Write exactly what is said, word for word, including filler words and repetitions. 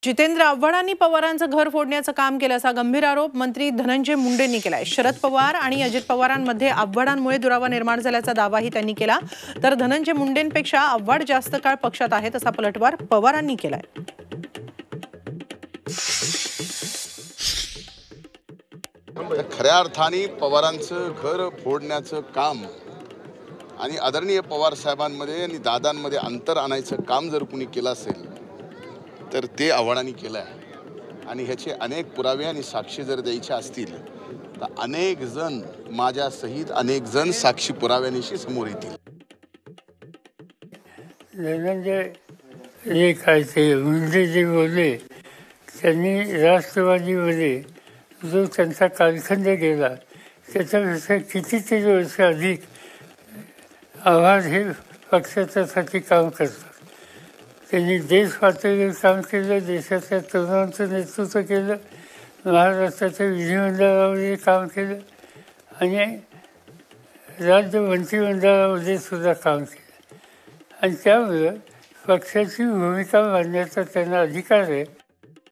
जितेंद्र आव्हाडांनी पवारांचं घर फोडण्याचं काम केलं असा गंभीर आरोप मंत्री धनंजय मुंडेंनी केलाय। शरद पवार आणि अजित पवारांमध्ये आव्हाडांमुळे दुरावा निर्माण झाल्याचा दावाही त्यांनी केला। तर धनंजय मुंडेंपेक्षा आव्हाड जास्त काळ पक्षात आहेत असा पलटवार पवारांनी केलाय। खऱ्या अर्थाने पवारांचं घर फोडण्याचं काम आणि आदरणीय पवार साहेबांमध्ये आणि दादांमध्ये अंतर आणायचं काम जर कुणी केलं असेल तर ते आव्हाडांनी केलं आहे। आणि ह्याचे अनेक पुरावे आणि साक्षी जर द्यायचे असतील तर अनेक जण माझ्यासहित अनेक जण साक्षी पुराव्यानिशी समोर येतील। धनंजय जे काय ते मुंडे जे बोलले त्यांनी राष्ट्रवादीमध्ये जो त्यांचा कालखंड गेला त्याच्यापेक्षा कितीतरी वर्ष अधिक आव्हाड हे पक्षाच्यासाठी काम करतात। त्यांनी देश पातळीवर काम केलं, देशाच्या तरुणांचं नेतृत्व केलं, महाराष्ट्राच्या विधिमंडळामध्ये काम केलं आणि राज्य मंत्रिमंडळामध्ये सुद्धा काम केलं आणि त्यामुळं पक्षाची भूमिका मांडण्याचा त्यांना अधिकार आहे।